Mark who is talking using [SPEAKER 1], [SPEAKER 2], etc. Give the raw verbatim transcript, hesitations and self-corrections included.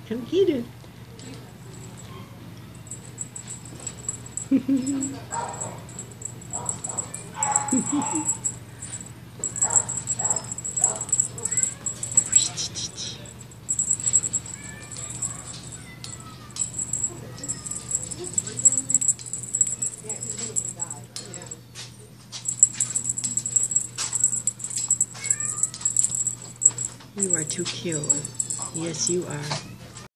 [SPEAKER 1] Come get her. You are too cute. Yes, you are.